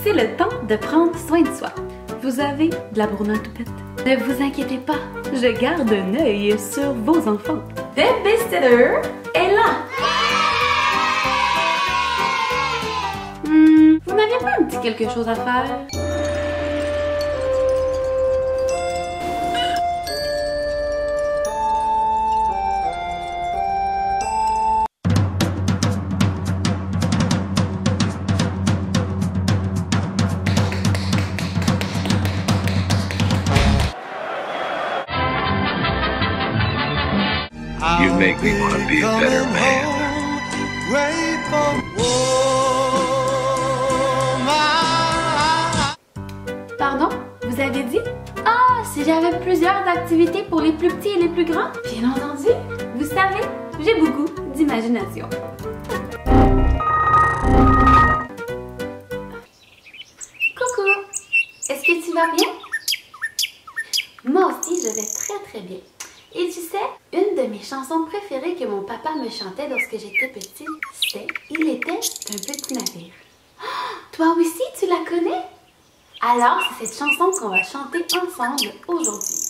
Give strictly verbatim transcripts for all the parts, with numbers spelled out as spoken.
c'est le temps de prendre soin de soi. Vous avez de la bournonne-toupette? Ne vous inquiétez pas, je garde un œil sur vos enfants. Babysitter est là! Hmm, vous n'aviez pas un petit quelque chose à faire? You make me want to be a better man. Pardon? Vous avez dit? Ah, si j'avais plusieurs activités pour les plus petits et les plus grands? Bien entendu! Vous savez, j'ai beaucoup d'imagination. Coucou! Est-ce que tu vas bien? Moi aussi, je vais très très bien. Et tu sais, une de mes chansons préférées que mon papa me chantait lorsque j'étais petite, c'est « Il était un petit navire ». Toi aussi, tu la connais? Alors, c'est cette chanson qu'on va chanter ensemble aujourd'hui.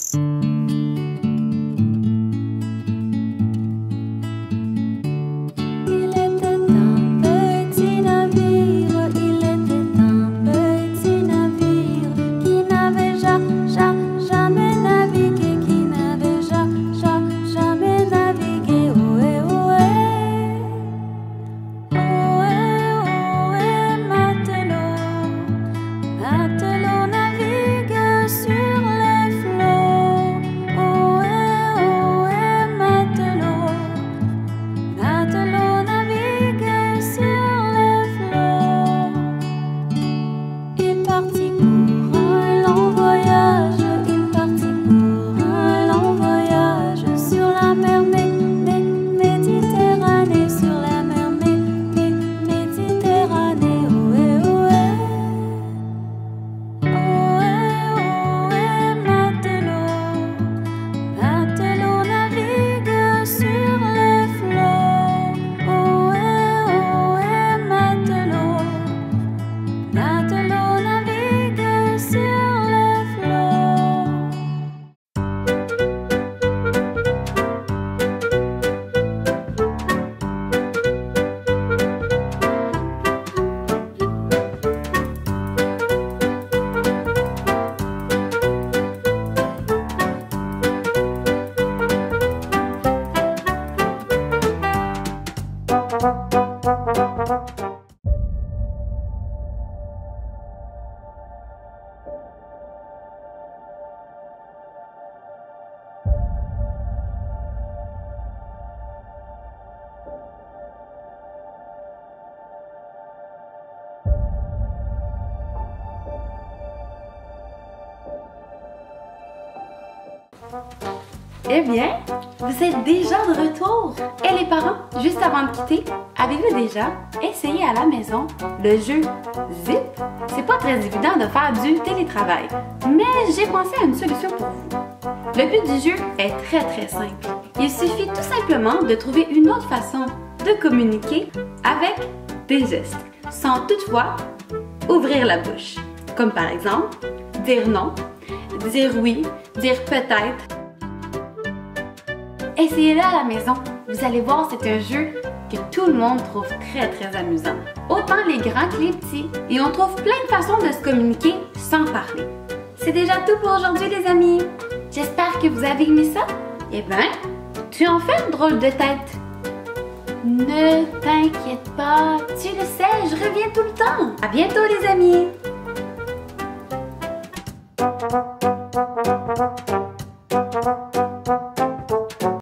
Eh bien, vous êtes déjà de retour! Et les parents, juste avant de quitter, avez-vous déjà essayé à la maison le jeu Zip? C'est pas très évident de faire du télétravail, mais j'ai pensé à une solution pour vous. Le but du jeu est très très simple. Il suffit tout simplement de trouver une autre façon de communiquer avec des gestes, sans toutefois ouvrir la bouche. Comme par exemple, dire non, dire oui, dire peut-être. Essayez-le à la maison. Vous allez voir, c'est un jeu que tout le monde trouve très très amusant. Autant les grands que les petits. Et on trouve plein de façons de se communiquer sans parler. C'est déjà tout pour aujourd'hui les amis. J'espère que vous avez aimé ça. Eh bien, tu en fais une drôle de tête. Ne t'inquiète pas, tu le sais, je reviens tout le temps. À bientôt les amis.